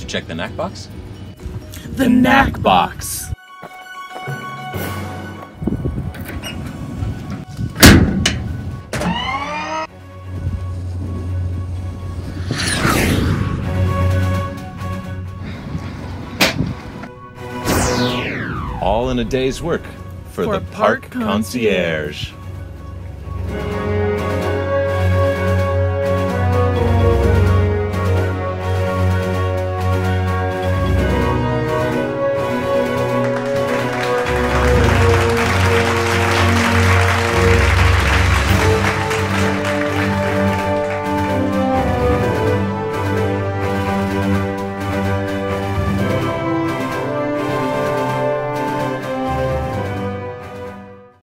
to check the Knaack Box? The Knaack Box! All in a day's work for the Park Concierge.